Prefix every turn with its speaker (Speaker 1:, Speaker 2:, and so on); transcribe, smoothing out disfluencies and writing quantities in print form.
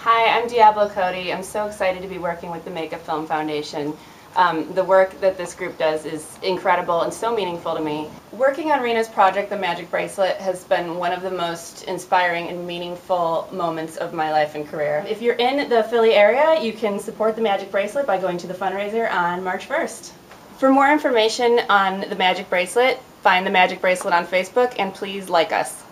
Speaker 1: Hi, I'm Diablo Cody. I'm so excited to be working with the Make a Film Foundation. The work that this group does is incredible and so meaningful to me. Working on Rina's project, the Magic Bracelet, has been one of the most inspiring and meaningful moments of my life and career. If you're in the Philly area, you can support the Magic Bracelet by going to the fundraiser on March 1st. For more information on the Magic Bracelet, find the Magic Bracelet on Facebook and please like us.